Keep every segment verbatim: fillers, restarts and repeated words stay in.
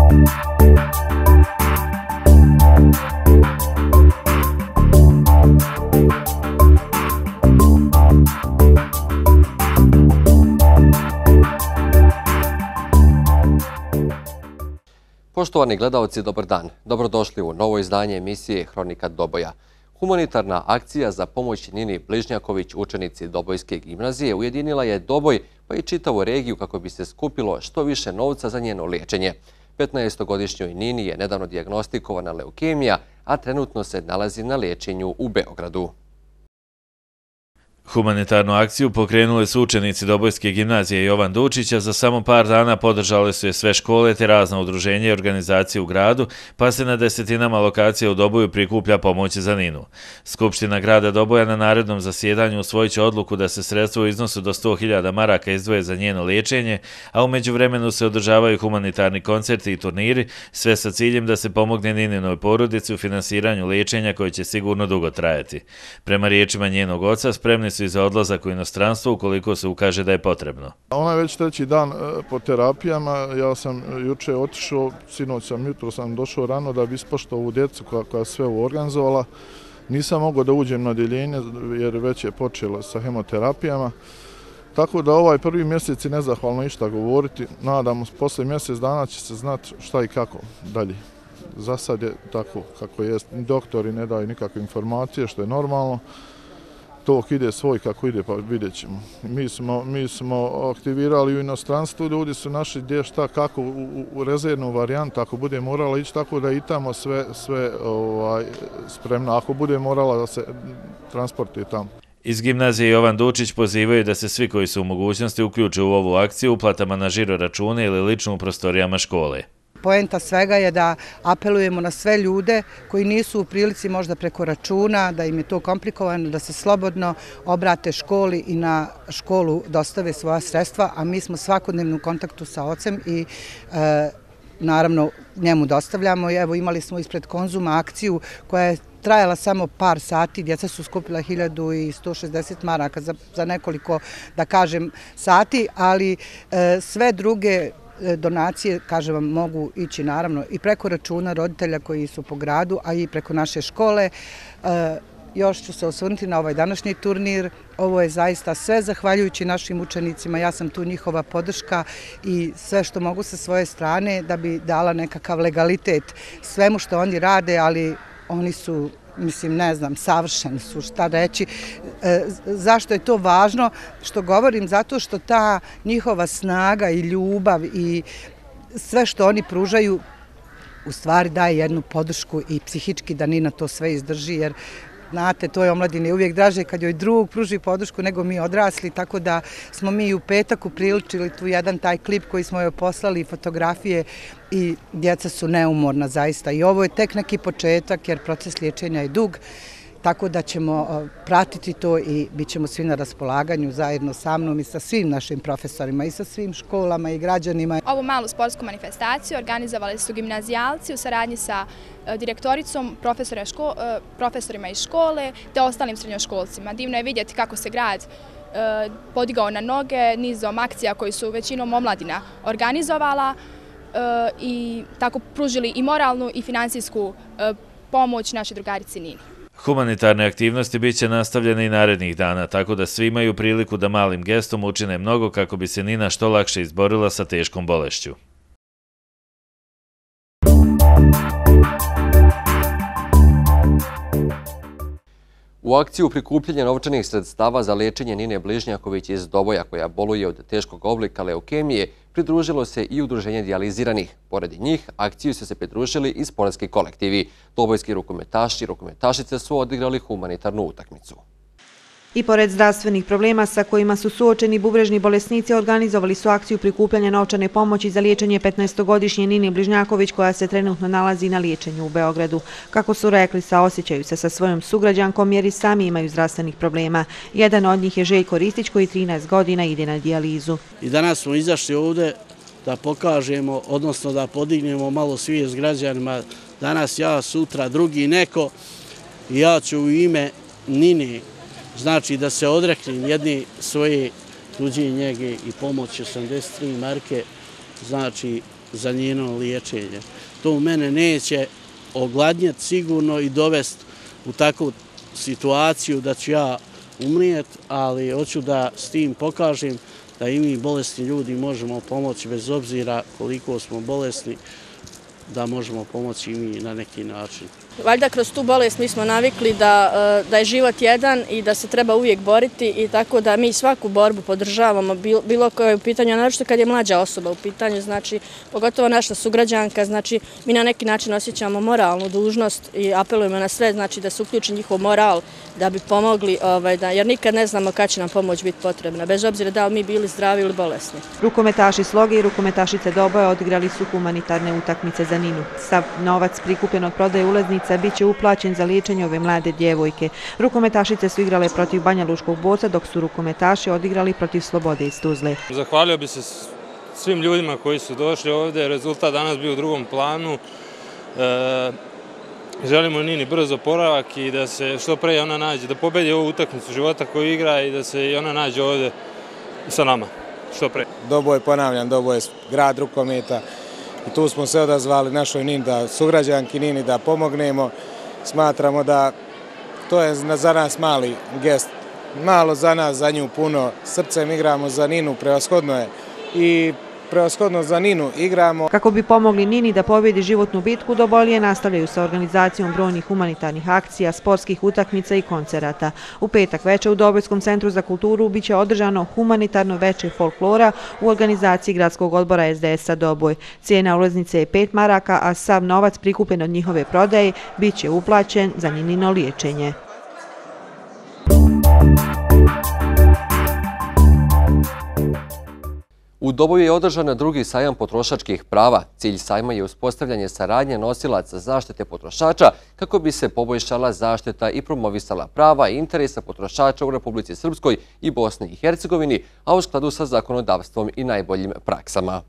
Poštovani gledalci, dobar dan. Dobrodošli u novo izdanje emisije Hronika Doboja. Humanitarna akcija za pomoć Nini Bližnjaković, učenici Dobojske gimnazije, ujedinila je Doboj pa i čitavu regiju kako bi se skupilo što više novca za njeno liječenje. petnaestogodišnjoj Nini je nedavno dijagnostikovana leukemija, a trenutno se nalazi na liječenju u Beogradu. Humanitarnu akciju pokrenuli su učenici Dobojske gimnazije Jovan Dučića. Za samo par dana podržale su je sve škole te razna udruženja i organizacije u gradu, pa se na desetinama lokacija u Doboju prikuplja pomoć za Ninu. Skupština grada Doboja na narednom zasjedanju usvojit će odluku da se sredstva u iznosu do sto hiljada maraka izdvoje za njeno liječenje, a u međuvremenu se održavaju humanitarni koncerti i turniri, sve sa ciljem da se pomogne Nininoj porodici u finansiranju liječenja koje će sigurno dugo trajati. Prema riječima njenog oca, spremni su i za odlazak u inostranstvo ukoliko se ukaže da je potrebno. Ona je već treći dan po terapijama. Ja sam juče otišao, sinoć sam, jutro sam došao rano da bi ispoštovao ovu djecu koja, koja sve organizovala. Nisam mogao da uđem na odjeljenje jer već je počelo sa hemoterapijama. Tako da ovaj prvi mjesec je nezahvalno išta govoriti. Nadamo se, posle mjesec dana će se znati šta i kako dalje. Za sad je tako kako je. Doktori ne daju nikakve informacije, što je normalno. To ide svoj kako ide, pa vidjet ćemo. Mi smo, mi smo aktivirali u inostranstvu, ljudi su našli gdje šta kako u, u rezervnu varijantu, ako bude morala ići, tako da i tamo sve, sve ovaj, spremno, ako bude morala da se transportuje tamo. Iz gimnazije Jovan Dučić pozivaju da se svi koji su u mogućnosti uključe u ovu akciju uplatama na žiro račune ili lično u prostorijama škole. Poenta svega je da apelujemo na sve ljude koji nisu u prilici možda preko računa, da im je to komplikovano, da se slobodno obrate školi i na školu dostave svoja sredstva, a mi smo svakodnevno u kontaktu sa ocem i e, naravno njemu dostavljamo. Evo, imali smo ispred Konzuma akciju koja je trajala samo par sati, djeca su skupila hiljadu sto šezdeset maraka za, za nekoliko, da kažem, sati, ali e, sve druge donacije, kažem vam, mogu ići naravno i preko računa roditelja koji su po gradu, a i preko naše škole. E, još ću se osvrnuti na ovaj današnji turnir. Ovo je zaista sve zahvaljujući našim učenicima. Ja sam tu njihova podrška i sve što mogu sa svoje strane da bi dala nekakav legalitet svemu što oni rade, ali oni su, mislim, ne znam, savršeni su, šta reći. E, zašto je to važno? Što govorim? Zato što ta njihova snaga i ljubav i sve što oni pružaju u stvari daje jednu podršku i psihički da Nina to sve izdrži, jer znate, to je omladini uvijek draže kad joj drug pruži podršku nego mi odrasli, tako da smo mi u petak upriličili tu jedan taj klip koji smo joj poslali, fotografije, i djeca su neumorna zaista. I ovo je tek neki početak jer proces liječenja je dug, tako da ćemo pratiti to i bit ćemo svi na raspolaganju zajedno sa mnom i sa svim našim profesorima i sa svim školama i građanima. Ovu malu sportsku manifestaciju organizovali su gimnazijalci u saradnji sa direktoricom, profesorima iz škole te ostalim srednjoškolcima. Divno je vidjeti kako se grad podigao na noge nizom akcija koji su većinom omladina organizovala i tako pružili i moralnu i finansijsku pomoć našoj drugarici Nini. Humanitarne aktivnosti bit će nastavljene i narednih dana, tako da svi imaju priliku da malim gestom učine mnogo kako bi se Nina što lakše izborila sa teškom bolešću. U akciju prikupljanja novčanih sredstava za liječenje Nine Bližnjaković iz Doboja, koja boluje od teškog oblika leukemije, pridružilo se i udruženje dijaliziranih. Pored njih, akciju su se pridružili i sportski kolektivi. Dobojski rukometaši i rukometašice su odigrali humanitarnu utakmicu. I pored zdravstvenih problema sa kojima su suočeni bubrežni bolesnici, organizovali su akciju prikupljanja novčane pomoći za liječenje petnaestogodišnje Nini Bližnjaković, koja se trenutno nalazi na liječenju u Beogradu. Kako su rekli, saosjećaju se sa svojom sugrađankom jer i sami imaju zdravstvenih problema. Jedan od njih je Željko Ristić, koji trinaest godina ide na dijalizu. I danas smo izašli ovdje da pokažemo, odnosno da podignemo malo svijest građanima. Danas ja, sutra drugi neko. I ja ću u ime Nini, znači da se odreknem jedne svoje tuđe njege i pomoći osamdeset tri marke, znači za njeno liječenje. To mene neće ogladnjeti sigurno i dovesti u takvu situaciju da ću ja umrijeti, ali hoću da s tim pokažem da i mi bolesni ljudi možemo pomoći bez obzira koliko smo bolesni, da možemo pomoći i mi na neki način. Valjda kroz tu bolest mi smo navikli da, da je život jedan i da se treba uvijek boriti i tako da mi svaku borbu podržavamo, bilo koje je u pitanju, a naročito kad je mlađa osoba u pitanju, znači pogotovo naša sugrađanka, znači mi na neki način osjećamo moralnu dužnost i apelujemo na sve, znači da se uključi njihov moral da bi pomogli, ovaj, da, jer nikad ne znamo kad će nam pomoć biti potrebna, bez obzira da li mi bili zdravi ili bolesni. Rukometaši Sloge i rukometašice Doboja odigrali su humanitarne utakmice za Ninu. Sav novac prikupljen od prodaje ulaznica bit će uplaćen za liječenje ove mlade djevojke. Rukometašice su igrale protiv Banja Lučkog Boca, dok su rukometaši odigrali protiv Slobode iz Tuzle. Zahvalio bi se svim ljudima koji su došli ovdje. Rezultat danas bio u drugom planu. E, želimo Nini brzo oporavak i da se što pre ona nađe, da pobedi ovu utakmicu života koju igra i da se i ona nađe ovdje sa nama. Što pre. Doboj, ponavljam, Doboj je grad rukometa. I tu smo se odazvali našoj Nini, da sugrađanki Nini da pomognemo. Smatramo da to je za nas mali gest. Malo za nas, za nju puno. Srcem igramo za Ninu, prevashodno je. I prevashodno za Ninu igramo. Kako bi pomogli Nini da pobjedi životnu bitku, Dobojlije nastavljaju sa organizacijom brojnih humanitarnih akcija, sportskih utakmica i koncerata. U petak veče u Dobojskom centru za kulturu biće održano humanitarno veče folklora u organizaciji Gradskog odbora es de es a Doboj. Cijena ulaznice je pet maraka, a sav novac prikupljen od njihove prodaje biće uplaćen za Ninino liječenje. U Doboju je održan drugi sajam potrošačkih prava. Cilj sajma je uspostavljanje saradnje nosilaca zaštite potrošača kako bi se poboljšala zaštita i promovisala prava i interesa potrošača u Republici Srpskoj i Bosni i Hercegovini, a u skladu sa zakonodavstvom i najboljim praksama.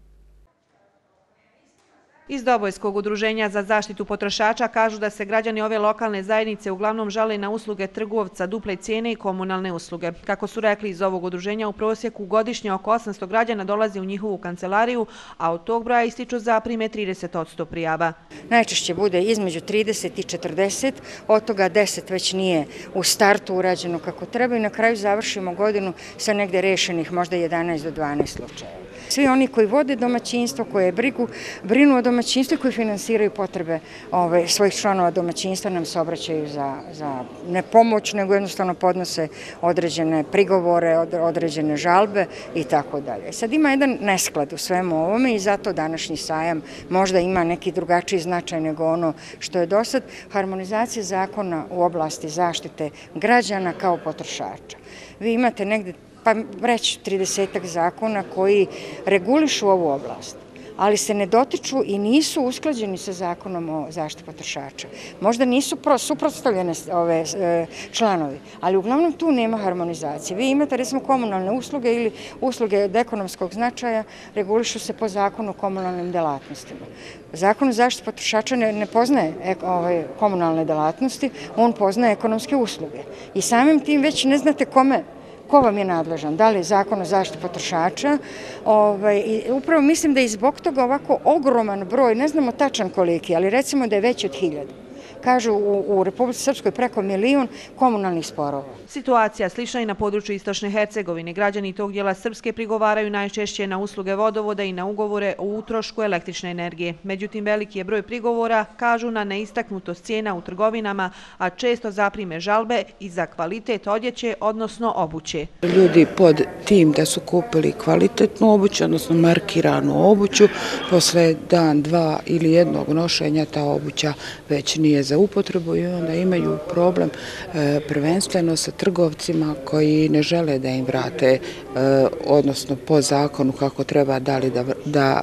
Iz Dobojskog udruženja za zaštitu potrošača kažu da se građani ove lokalne zajednice uglavnom žale na usluge trgovca, duple cijene i komunalne usluge. Kako su rekli iz ovog udruženja, u prosjeku godišnje oko osamsto građana dolazi u njihovu kancelariju, a od tog broja ističu zaprime trideset posto prijava. Najčešće bude između trideset i četrdeset, od toga deset već nije u startu urađeno kako treba i na kraju završimo godinu sa negde rešenih možda jedanaest do dvanaest slučajeva. Svi oni koji vode domaćinstvo, koje brigu, brinu o domaćinstvu i koji finansiraju potrebe ove, svojih članova domaćinstva nam se obraćaju za, za ne pomoć, nego jednostavno podnose određene prigovore, određene žalbe i tako dalje. Sad ima jedan nesklad u svemu ovome i zato današnji sajam možda ima neki drugačiji značaj nego ono što je do sad. Harmonizacija zakona u oblasti zaštite građana kao potrošača. Vi imate negde pa reći tridesetak zakona koji regulišu ovu oblast, ali se ne dotiču i nisu usklađeni sa zakonom o zaštiti potrošača. Možda nisu suprotstavljene ove članovi, ali uglavnom tu nema harmonizacije. Vi imate recimo komunalne usluge ili usluge od ekonomskog značaja, regulišu se po zakonu o komunalnim delatnostima. Zakon o zaštiti potrošača ne, ne poznaje ove komunalne delatnosti, on poznaje ekonomske usluge. I samim tim već ne znate kome ko vam je nadležan, da li je zakon o zaštiti potrošača. Ovaj, i upravo mislim da je zbog toga ovako ogroman broj, ne znamo tačan koliki, ali recimo da je veći od hiljada. Kažu u, u Republici Srpskoj preko milijun komunalnih sporova. Situacija slična i na području Istočne Hercegovine. Građani tog dijela Srpske prigovaraju najčešće na usluge vodovoda i na ugovore o utrošku električne energije. Međutim, veliki je broj prigovora, kažu, na neistaknutost cijena u trgovinama, a često zaprime žalbe i za kvalitet odjeće, odnosno obuće. Ljudi pod tim da su kupili kvalitetnu obuću, odnosno markiranu obuću, posle dan, dva ili jednog nošenja ta obuća već nije za upotrebu i onda imaju problem e, prvenstveno sa trgovcima koji ne žele da im vrate, e, odnosno po zakonu kako treba, da li da, da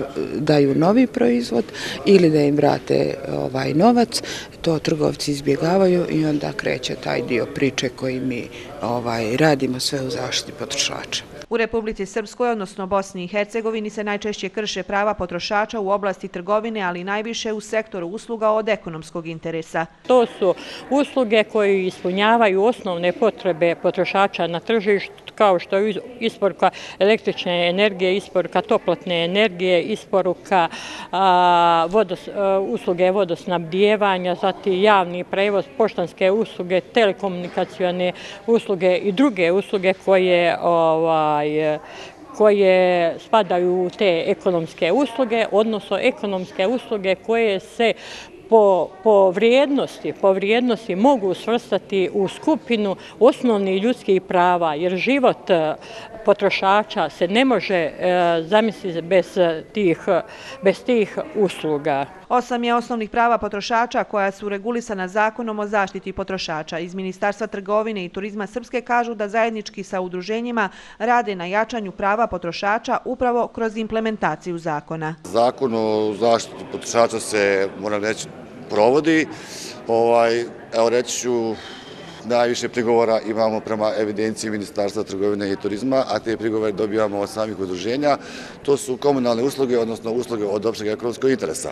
daju novi proizvod ili da im vrate ovaj novac. To trgovci izbjegavaju i onda kreće taj dio priče koji mi ovaj, radimo sve u zaštiti potrošača. U Republici Srpskoj, odnosno Bosni i Hercegovini, se najčešće krše prava potrošača u oblasti trgovine, ali najviše u sektoru usluga od ekonomskog interesa. To su usluge koje ispunjavaju osnovne potrebe potrošača na tržištu, kao što je isporuka električne energije, isporuka toplotne energije, isporuka a, vodos, a, usluge vodosnabdijevanja, zatim javni prevoz, poštanske usluge, telekomunikacione usluge i druge usluge koje, ovaj, koje spadaju u te ekonomske usluge, odnosno ekonomske usluge koje se Po, po, vrijednosti, po vrijednosti mogu svrstati u skupinu osnovnih ljudskih prava, jer život potrošača se ne može e, zamisliti bez tih, bez tih usluga. Osam je osnovnih prava potrošača koja su regulisana Zakonom o zaštiti potrošača. Iz Ministarstva trgovine i turizma Srpske kažu da zajednički sa udruženjima rade na jačanju prava potrošača upravo kroz implementaciju zakona. Zakon o zaštiti potrošača se, moram reći, provodi. Ovaj, evo reći ću, najviše prigovora imamo prema evidenciji Ministarstva trgovine i turizma, a te prigovore dobijamo od samih udruženja. To su komunalne usluge, odnosno usluge od općeg ekonomskog interesa.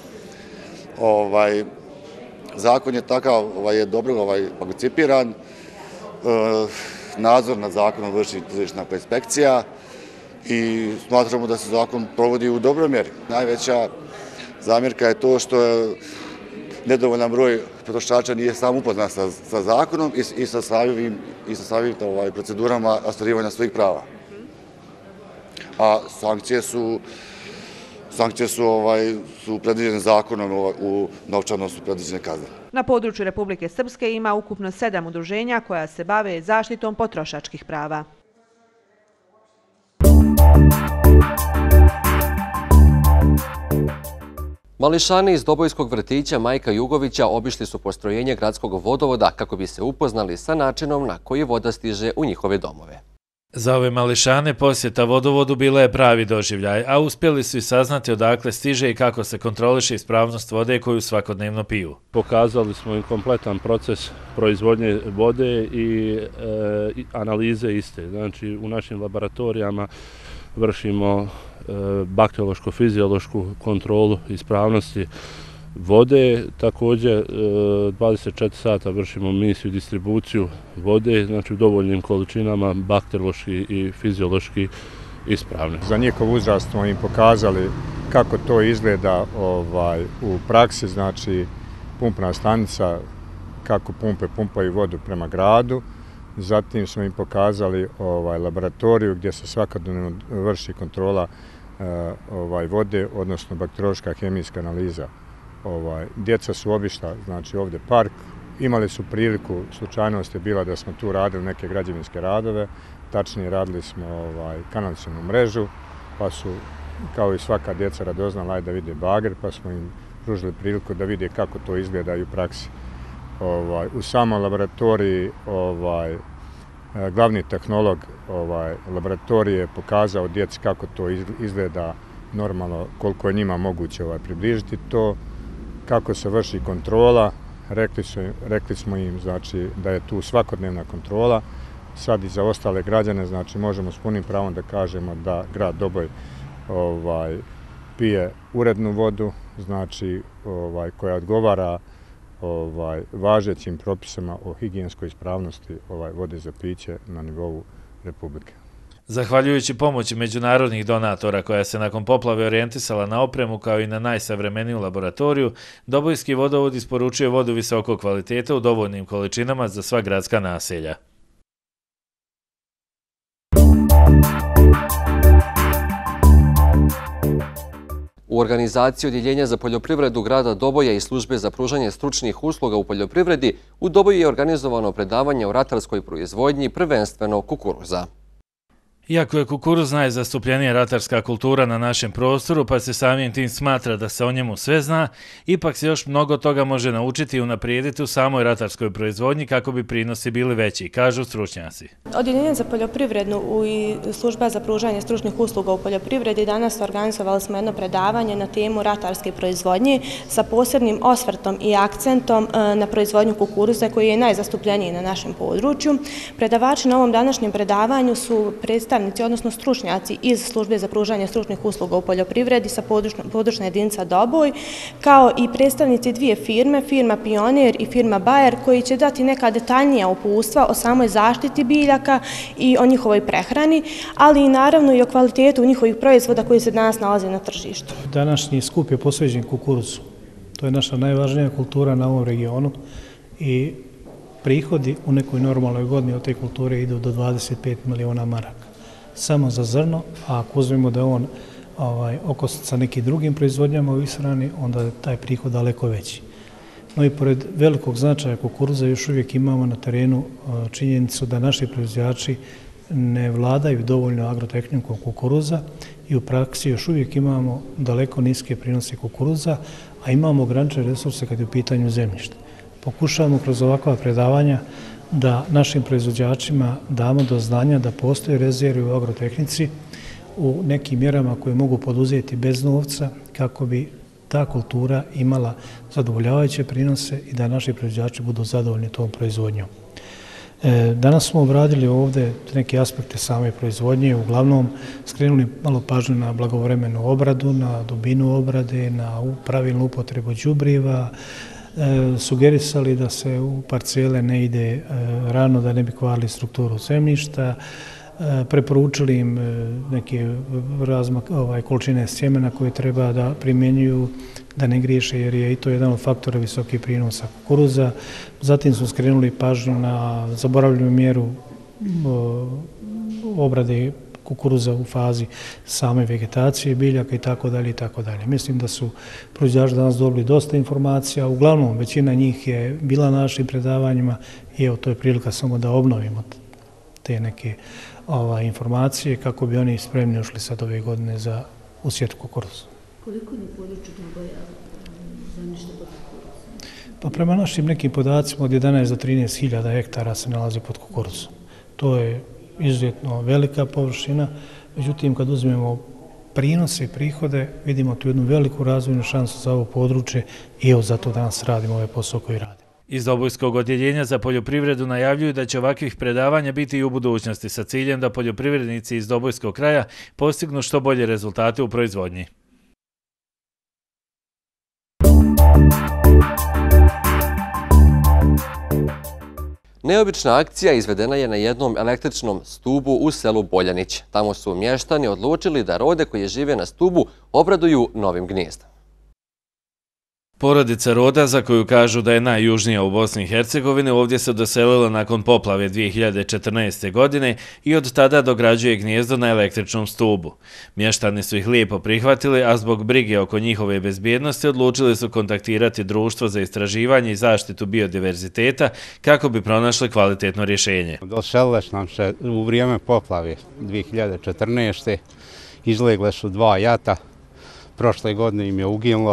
Ovaj, zakon je takav, ovaj, je dobro ovaj, koncipiran, e, nadzor nad zakonom vrši tržišna inspekcija i smatramo da se zakon provodi u dobroj mjeri. Najveća zamjerka je to što je nedovoljan broj potrošača nije sam upoznat sa, sa zakonom i, i sa samim, i sa samim ovaj, procedurama ostvarivanja svojih prava. A sankcije su Sankcije su, ovaj, su predviđene zakonom, u novčano su predviđene kazne. Na području Republike Srpske ima ukupno sedam udruženja koja se bave zaštitom potrošačkih prava. Mališani iz Dobojskog vrtića Majka Jugovića obišli su postrojenje gradskog vodovoda kako bi se upoznali sa načinom na koji voda stiže u njihove domove. Za ove mališane posjeta vodovodu bila je pravi doživljaj, a uspjeli su i saznati odakle stiže i kako se kontroliše ispravnost vode koju svakodnevno piju. Pokazali smo im kompletan proces proizvodnje vode i e, analize iste. Znači, u našim laboratorijama vršimo e, bakteriološko-fiziološku kontrolu ispravnosti vode, također dvadeset četiri sata vršimo misiju distribuciju vode, znači u dovoljnim količinama bakteriološki i fiziološki ispravne. Za njihov uzrast smo im pokazali kako to izgleda ovaj, u praksi, znači pumpna stanica, kako pumpe pumpaju vodu prema gradu. Zatim smo im pokazali ovaj, laboratoriju gdje se svakodnevno vrši kontrola ovaj, vode, odnosno bakteriološka hemijska analiza. Ovaj, djeca su obišla, znači ovdje park, imali su priliku, slučajnost je bila da smo tu radili neke građevinske radove, tačnije radili smo ovaj, kanalizacionu mrežu, pa su kao i svaka djeca radoznala da vide bager, pa smo im pružili priliku da vide kako to izgleda i u praksi. Ovaj, u samoj laboratoriji ovaj, glavni tehnolog ovaj, laboratorije je pokazao djeci kako to izgleda normalno, koliko je njima moguće ovaj, približiti to, kako se vrši kontrola. Rekli, su, rekli smo im znači, da je tu svakodnevna kontrola. Sad i za ostale građane znači, možemo s punim pravom da kažemo da grad Doboj ovaj, pije urednu vodu, znači, ovaj, koja odgovara ovaj, važećim propisama o higijenskoj ispravnosti ovaj, vode za piće na nivou Republike. Zahvaljujući pomoći međunarodnih donatora koja se nakon poplave orijentisala na opremu kao i na najsavremeniju laboratoriju, Dobojski vodovod isporučuje vodu visokog kvaliteta u dovoljnim količinama za sva gradska naselja. U organizaciji Odjeljenja za poljoprivredu grada Doboja i službe za pružanje stručnih usluga u poljoprivredi u Doboju je organizovano predavanje o ratarskoj proizvodnji, prvenstveno kukuruza. Iako je kukuruz najzastupljenija ratarska kultura na našem prostoru, pa se samim tim smatra da se o njemu sve zna, ipak se još mnogo toga može naučiti i unaprijediti u samoj ratarskoj proizvodnji kako bi prinosi bili veći, kažu stručnjaci. Odjeljenje za poljoprivrednu i služba za pružanje stručnih usluga u poljoprivredi danas organizovali smo jedno predavanje na temu ratarske proizvodnje sa posebnim osvrtom i akcentom na proizvodnju kukuruza koji je najzastupljeniji na našem području. Predavači na ovom današnjem predavanju su predstavljeni predstavnici, odnosno stručnjaci iz Službe za pružanje stručnih usluga u poljoprivredi sa područne jedinica Doboj, kao i predstavnici dvije firme, firma Pionir i firma Bayer, koji će dati neka detaljnija upustva o samoj zaštiti biljaka i o njihovoj prehrani, ali i naravno i o kvalitetu njihovih proizvoda koji se danas nalaze na tržištu. Današnji skup je posvećen kukuruzu. To je naša najvažnija kultura na ovom regionu i prihodi u nekoj normalnoj godini od te kulture idu do dvadeset pet miliona maraka. Samo za zrno, a ako uzmemo da je on ovaj, okosnica sa nekim drugim proizvodnjama u ishrani, onda je taj prihod daleko veći. No i pored velikog značaja kukuruza još uvijek imamo na terenu činjenicu da naši proizvođači ne vladaju dovoljno agrotehnikom kukuruza i u praksi još uvijek imamo daleko niske prinose kukuruza, a imamo ograničene resurse kad je u pitanju zemljište. Pokušavamo kroz ovakva predavanja da našim proizvođačima damo do znanja da postoje rezerve u agrotehnici u nekim mjerama koje mogu poduzeti bez novca kako bi ta kultura imala zadovoljavajuće prinose i da naši proizvođači budu zadovoljni tom proizvodnjom. Danas smo obradili ovdje neke aspekte same proizvodnje, uglavnom skrenuli malo pažnju na blagovremenu obradu, na dubinu obrade, na pravilnu upotrebu đubriva, sugerisali da se u parcele ne ide rano da ne bi kvarili strukturu zemljišta, preporučili im neke razmak, ovaj, količine sjemena koje treba da primjenjuju, da ne griješe jer je i to jedan od faktora visokih prinosa kukuruza. Zatim smo skrenuli pažnju na zaboravljenu mjeru obrade kukuruza u fazi same vegetacije, biljaka i tako dalje i tako dalje. Mislim da su proizvođači danas dobili dosta informacija, uglavnom većina njih je bila na našim predavanjima i evo to je prilika samo da obnovimo te neke ova, informacije kako bi oni spremni ušli sad ove godine za usjet kukuruza. Koliko je područje Doboja zemljište pod kukuruzom? Pa prema našim nekim podacima od jedanaest do trinaest hiljada hektara se nalazi pod kukuruzom. To je izuzetno velika površina, međutim kad uzmemo prinose i prihode vidimo tu jednu veliku razvojnu šansu za ovo područje i evo zato danas radimo ovaj posao koji radimo. Iz Dobojskog odjeljenja za poljoprivredu najavljuju da će ovakvih predavanja biti i u budućnosti sa ciljem da poljoprivrednici iz Dobojskog kraja postignu što bolje rezultate u proizvodnji. Neobična akcija izvedena je na jednom električnom stubu u selu Boljanić. Tamo su mještani odlučili da rode koje žive na stubu obraduju novim gnijezdom. Porodica roda, za koju kažu da je najjužnija u Bosni i Hercegovini, ovdje se doselila nakon poplave dvije hiljade četrnaeste. godine i od tada dograđuje gnijezdo na električnom stubu. Mještani su ih lijepo prihvatili, a zbog brige oko njihove bezbjednosti odlučili su kontaktirati Društvo za istraživanje i zaštitu biodiverziteta kako bi pronašli kvalitetno rješenje. Doselile su nam se u vrijeme poplave dvije hiljade četrnaeste. Izlegle su dva jata, prošle godine im je uginulo.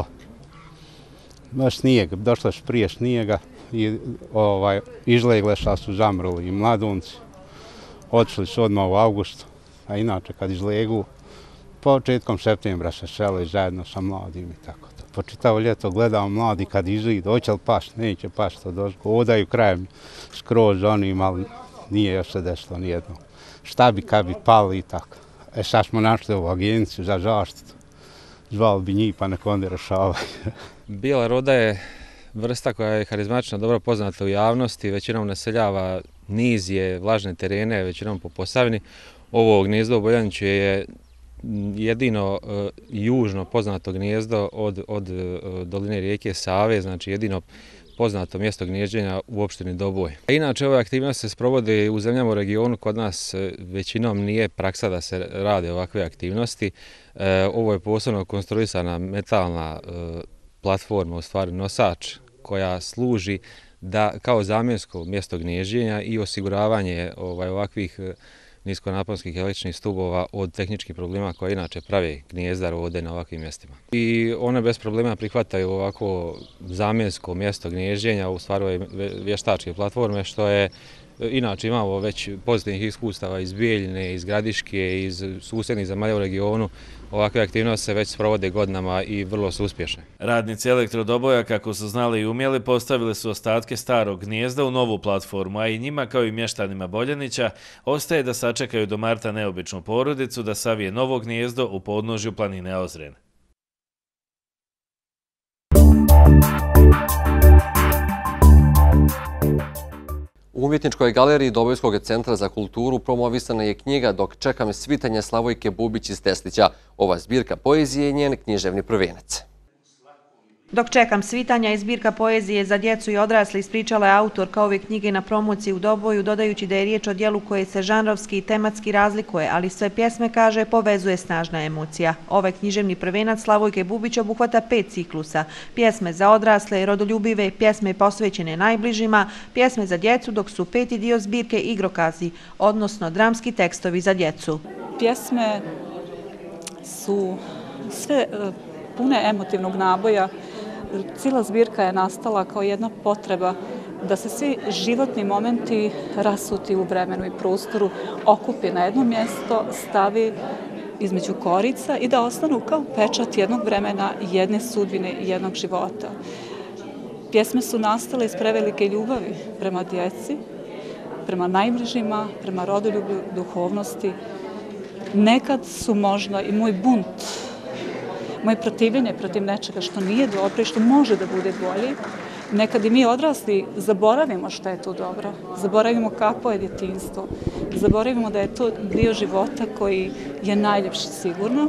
Baš snijeg, došle su prije snijega i ovaj, izlegle šta su zamrli i mladunci. Otišli su odmah u augustu, a inače kad izlegu, početkom septembra se sele zajedno sa mladim i tako to. Po čitavo ljeto gledamo mladi kad izlidu, hoće li pašt, neće pašt, to došlo. Odaju krajem skroz onim, ali nije još se desilo nijedno. Šta bi kad bi pali i tako. E sad smo našli ovu agenciju za zaštitu. Zvali bi njih pa nek onda rešavaju. Bijela roda je vrsta koja je harizmatična, dobro poznata u javnosti, većinom naseljava nizije, vlažne terene, većinom po Posavini. Ovo gnijezdo u Boljaniću je jedino uh, južno poznato gnijezdo od, od uh, doline rijeke Save, znači jedino poznato mjesto gnježđenja u opštini Doboj. A inače ove aktivnosti se sprovode u zemljama u regionu, kod nas većinom nije praksa da se rade ovakve aktivnosti. E, ovo je posebno konstruisana metalna e, platforma, u stvari nosač, koja služi da kao zamjensko mjesto gnježđenja i osiguravanje ovaj, ovakvih niskonaponskih električnih stubova od tehničkih problema koje inače prave gnijezda rode na ovakvim mjestima. I one bez problema prihvataju ovako zamjensko mjesto gnježđenja, u stvari ove vještačke platforme, što je inače imamo već pozitivnih iskustava iz Bijeljine, iz Gradiške, iz susjednih zemalja u regionu, ovakve aktivnosti se već sprovode godinama i vrlo su uspješne. Radnici Elektrodoboja, kako su znali i umjeli, postavili su ostatke starog gnijezda u novu platformu, a i njima, kao i mještanima Boljanića, ostaje da sačekaju do marta neobičnu porodicu da savije novo gnijezdo u podnožju planine Ozren. U Umjetničkoj galeriji Dobojskog centra za kulturu promovisana je knjiga Dok čekam svitanje Slavojke Bubić iz Teslića. Ova zbirka poezije je njen književni prvenac. Dok čekam svitanja je zbirka poezije za djecu i odrasli, ispričala je autorka ove knjige na promociji u Doboju, dodajući da je riječ o dijelu koje se žanrovski i tematski razlikuje, ali sve pjesme, kaže, povezuje snažna emocija. Ovaj književni prvenac Slavojke Bubić obuhvata pet ciklusa. Pjesme za odrasle i rodoljubive, pjesme posvećene najbližima, pjesme za djecu, dok su peti dio zbirke igrokazi, odnosno dramski tekstovi za djecu. Pjesme su sve pune emotivnog naboja. Cijela zbirka je nastala kao jedna potreba da se svi životni momenti rasuti u vremenu i prostoru, okupi na jedno mjesto, stavi između korica i da ostanu kao pečat jednog vremena, jedne sudbine i jednog života. Pjesme su nastale iz prevelike ljubavi prema djeci, prema najbližima, prema rodoljublju, duhovnosti. Nekad su možda i moj bunt, moje protivljenje protiv nečega što nije dobro i što može da bude bolji. Nekad i mi odrasli zaboravimo što je to dobro, zaboravimo kako je djetinjstvo, zaboravimo da je to dio života koji je najljepši sigurno,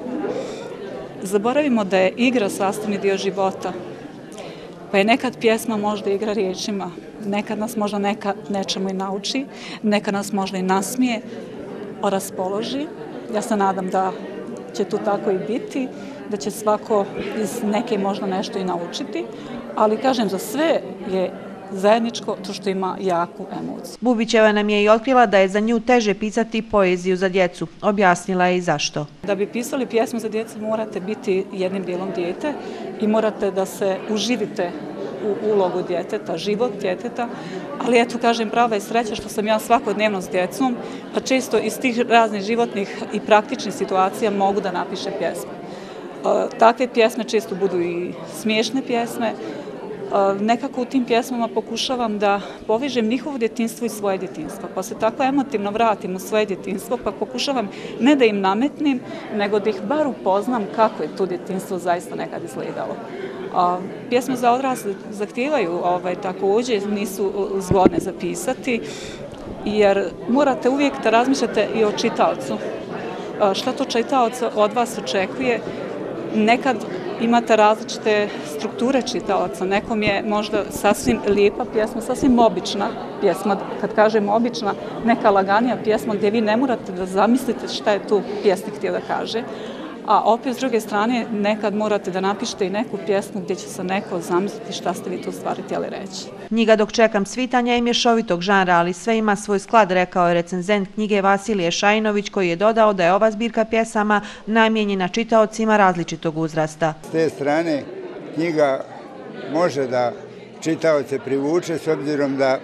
zaboravimo da je igra sastavni dio života, pa je nekad pjesma možda igra riječima, nekad nas možda neka nečemu i nauči, nekad nas možda i nasmije, raspoloži. Ja se nadam da će to tako i biti, da će svako iz neke možda nešto i naučiti, ali kažem, za sve je zajedničko to što ima jaku emociju. Bubićeva nam je i otkrila da je za nju teže pisati poeziju za djecu. Objasnila je i zašto. Da bi pisali pjesmu za djecu morate biti jednim dijelom dijete i morate da se uživite u ulogu djeteta, život djeteta, ali eto, kažem, prava je sreća što sam ja svakodnevno s djecom, pa često iz tih raznih životnih i praktičnih situacija mogu da napišem pjesme. Takve pjesme često budu i smiješne pjesme. Nekako u tim pjesmama pokušavam da povežem njihovo djetinjstvo i svoje djetinjstvo, pa se tako emotivno vratim u svoje djetinjstvo, pa pokušavam ne da im nametnim, nego da ih bar upoznam kako je to djetinjstvo zaista nekad izgledalo. Pjesme za odrasle zahtijevaju također, nisu zgodne zapisati, jer morate uvijek da razmišljate i o čitaocu. Šta to čitaoc od vas očekuje? Nekad imate različite strukture čitaoca. Nekom je možda sasvim lijepa pjesma, sasvim obična pjesma. Kad kažem obična, neka laganija pjesma gdje vi ne morate da zamislite šta je tu pjesnik htio da kaže. A opet, s druge strane, nekad morate da napišete i neku pjesmu gdje će se neko zamisliti šta ste vi tu stvari htjeli reći. Knjiga Dok čekam svitanja je mješovitog žanra, ali sve ima svoj sklad, rekao je recenzent knjige Vasilije Šajinović, koji je dodao da je ova zbirka pjesama namijenjena čitaocima različitog uzrasta. S te strane knjiga može da čitaoce privuče, s obzirom da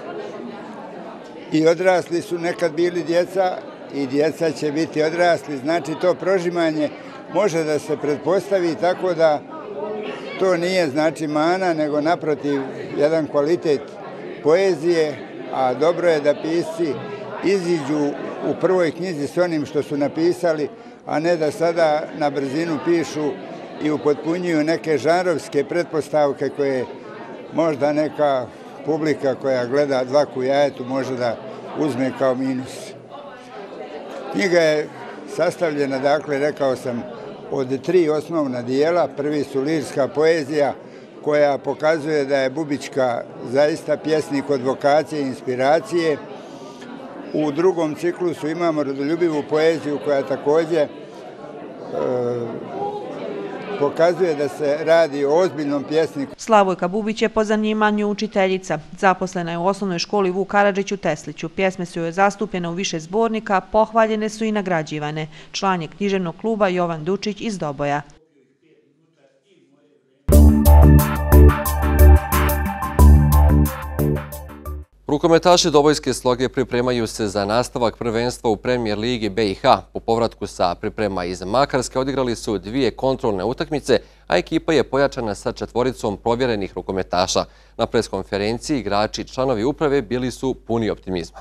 i odrasli su nekad bili djeca, i djeca će biti odrasli, znači to prožimanje može da se pretpostavi tako da to nije znači mana, nego naprotiv jedan kvalitet poezije, a dobro je da pisci iziđu u prvoj knjizi s onim što su napisali, a ne da sada na brzinu pišu i upotpunjuju neke žanrovske pretpostavke koje možda neka publika koja gleda dlaku jajetu može da uzme kao minus. Knjiga je sastavljena, dakle, rekao sam, od tri osnovna dijela. Prvi su lirska poezija, koja pokazuje da je Bubićka zaista pjesnik od vokacije i inspiracije. U drugom ciklusu imamo rodoljubivu poeziju, koja također e, pokazuje da se radi o ozbiljnom pjesniku. Slavojka Bubić je po zanimanju učiteljica. Zaposlena je u osnovnoj školi Vuk Karadžić u Tesliću. Pjesme su joj zastupljene u više zbornika, pohvaljene su i nagrađivane. Član je književnog kluba Jovan Dučić iz Doboja. Rukometaši Dobojske Sloge pripremaju se za nastavak prvenstva u Premijer ligi B i H. Po povratku sa priprema iz Makarske odigrali su dvije kontrolne utakmice, a ekipa je pojačana sa četvoricom provjerenih rukometaša. Na preskonferenciji igrači i članovi uprave bili su puni optimizma.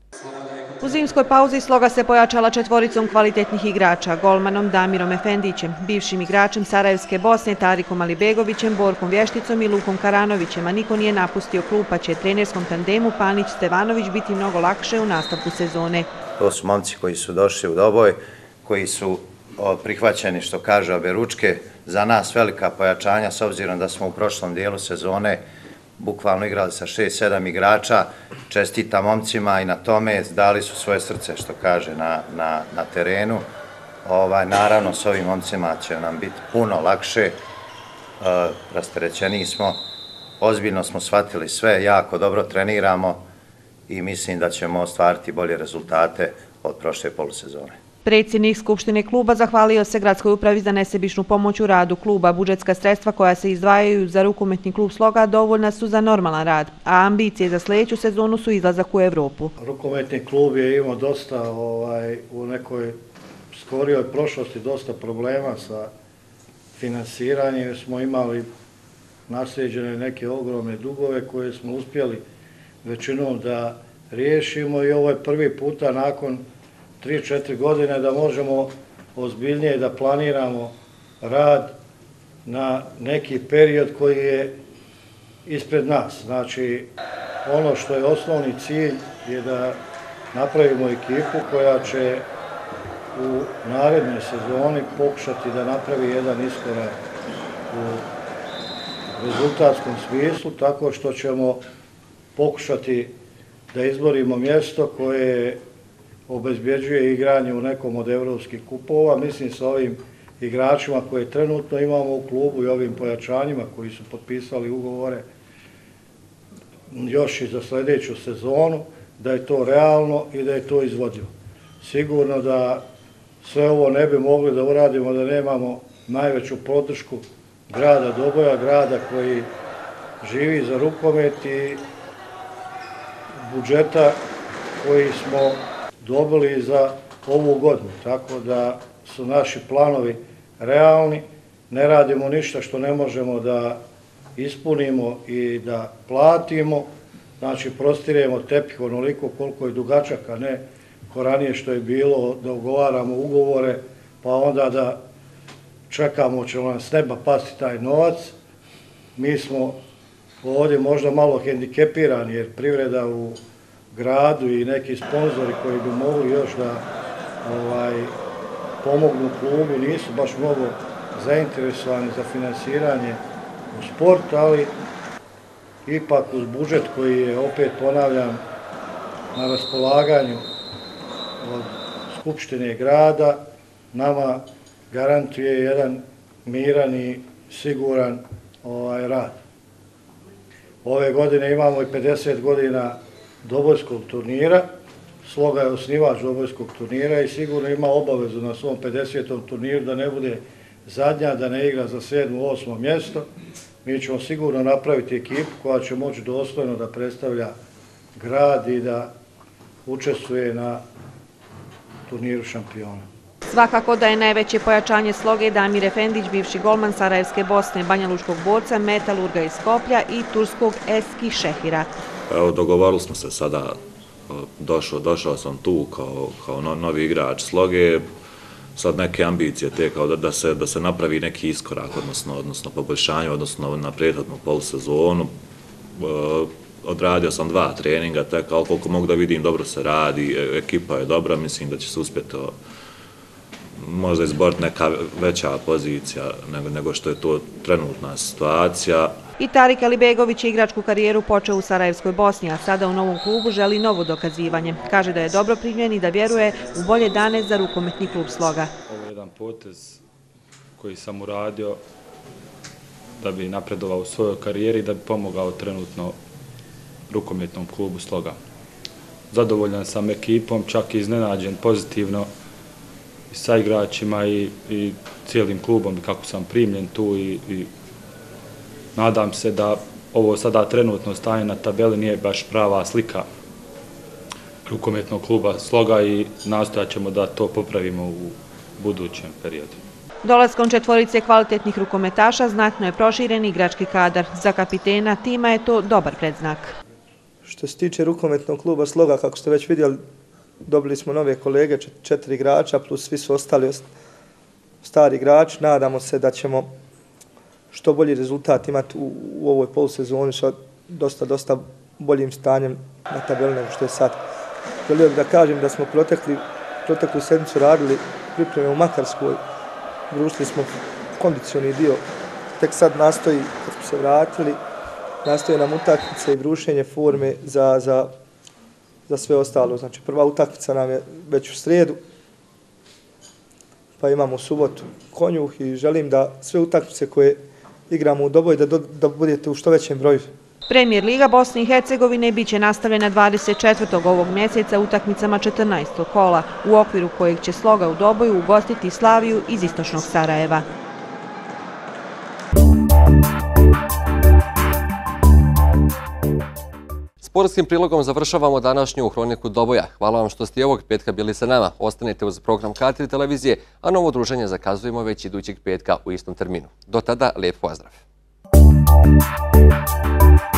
U zimskoj pauzi Sloga se pojačala četvoricom kvalitetnih igrača, golmanom Damirom Efendićem, bivšim igračem Sarajevske Bosne Tarikom Alibegovićem, Borkom Vješticom i Lukom Karanovićem, a niko nije napustio klub, pa će trenerskom tandemu Panić-Stevanović biti mnogo lakše u nastavku sezone. To su momci koji su došli u Doboj, koji su prihvaćeni, što kaže oberučke, za nas velika pojačanja, s obzirom da smo u prošlom dijelu sezone bukvalno igrali sa šest sedam igrača, čestita momcima i na tome dali su svoje srce, što kaže, na, na, na terenu. Ovaj, naravno, s ovim momcima će nam biti puno lakše, e, rasterećeniji smo, ozbiljno smo shvatili sve, jako dobro treniramo i mislim da ćemo ostvariti bolje rezultate od prošle polusezone. Predsjednik Skupštine kluba zahvalio se gradskoj upravi za nesebičnu pomoć u radu kluba. Budžetska sredstva koja se izdvajaju za rukometni klub Sloga dovoljna su za normalan rad, a ambicije za sljedeću sezonu su izlazak u Evropu. Rukometni klub je imao dosta ovaj, u nekoj skorijoj prošlosti dosta problema sa finansiranjem. Smo imali nasljeđene neke ogromne dugove koje smo uspjeli većinom da riješimo i ovo je prvi puta nakon tri četiri godine da možemo ozbiljnije da planiramo rad na neki period koji je ispred nas. Znači, ono što je osnovni cilj je da napravimo ekipu koja će u narednoj sezoni pokušati da napravi jedan iskorak u rezultatskom smislu, tako što ćemo pokušati da izborimo mjesto koje obezbjeđuje igranje u nekom od evropskih kupova. Mislim sa ovim igračima koje trenutno imamo u klubu i ovim pojačanjima koji su potpisali ugovore još i za sljedeću sezonu, da je to realno i da je to izvodljivo. Sigurno da sve ovo ne bi mogli da uradimo da nemamo najveću podršku grada Doboja, grada koji živi za rukomet i budžeta koji smo dobili za ovu godinu, tako da su naši planovi realni, ne radimo ništa što ne možemo da ispunimo i da platimo, znači prostirujemo tepih onoliko koliko je dugačak, a ne ko ranije što je bilo da ugovaramo ugovore, pa onda da čekamo će nam s neba pasti taj novac. Mi smo ovdje možda malo hendikepirani jer privreda u gradu i neki sponzori koji bi mogli još da ovaj, pomognu klubu nisu baš mnogo zainteresovani za finansiranje u sport, ali ipak uz budžet koji je, opet ponavljam, na raspolaganju od Skupštine grada, nama garantuje jedan miran i siguran ovaj, rad. Ove godine imamo i pedeset godina Dobojskog turnira. Sloga je osnivač Dobojskog turnira i sigurno ima obavezu na svom pedesetom turniru da ne bude zadnja, da ne igra za sedmo, osmo mjesto. Mi ćemo sigurno napraviti ekipu koja će moći dostojno da predstavlja grad i da učestvuje na turniru šampiona. Svakako da je najveće pojačanje Sloge Damir Efendić, bivši golman Sarajevske Bosne, Banjalučkog borca, Metalurga iz Skoplja i turskog Eski Šehira. Evo, dogovorili smo se sada, došao, došao sam tu kao, kao novi igrač Sloge, sad neke ambicije te kao da, da, se, da se napravi neki iskorak, odnosno, odnosno poboljšanje, odnosno na prethodnu polusezonu. Odradio sam dva treninga, te kao koliko mogu da vidim, dobro se radi, ekipa je dobra, mislim da će se uspjeti možda izboriti neka veća pozicija nego, nego što je to trenutna situacija. I Tarik Alibegović je igračku karijeru počeo u Sarajevskoj Bosni, a sada u novom klubu želi novo dokazivanje. Kaže da je dobro primljen i da vjeruje u bolje dane za rukometni klub Sloga. Ovo je jedan potez koji sam uradio da bi napredovao u svojoj karijeri i da bi pomogao trenutno rukometnom klubu Sloga. Zadovoljan sam ekipom, čak i iznenađen pozitivno i sa igračima i, i cijelim klubom kako sam primljen tu i, i nadam se da ovo sada trenutno stanje na tabeli nije baš prava slika rukometnog kluba Sloga i nastojat ćemo da to popravimo u budućem periodu. Dolaskom četvorice kvalitetnih rukometaša znatno je proširen igrački kadar. Za kapitena tima je to dobar predznak. Što se tiče rukometnog kluba Sloga, kako ste već vidjeli, dobili smo nove kolege, četiri igrača, plus svi su ostali stari igrači. Nadamo se da ćemo što bolji rezultat imati u, u ovoj polusezoni sa dosta, dosta boljim stanjem na tabeli nego što je sad. Želio bih da kažem da smo protekli, proteklu sedmicu radili pripreme u Makarskoj. Društili smo kondicioni dio. Tek sad nastoji, kad smo se vratili, nastoje nam utakmice i brušenje forme za, za, za sve ostalo. Znači, prva utakmica nam je već u srijedu, pa imamo u subotu Konjuh i želim da sve utakmice koje igramo u Doboj da, do, da budete u što većem broju. Premijer Liga Bosne i Hercegovine biće nastavljena dvadeset četvrtog ovog mjeseca utakmicama četrnaestog kola, u okviru kojeg će Sloga u Doboju ugostiti Slaviju iz istočnog Sarajeva. Sportskim prilogom završavamo današnju Hroniku Doboja. Hvala vam što ste i ovog petka bili sa nama. Ostanite uz program K tri televizije, a novo druženje zakazujemo već idućeg petka u istom terminu. Do tada, lijep pozdrav!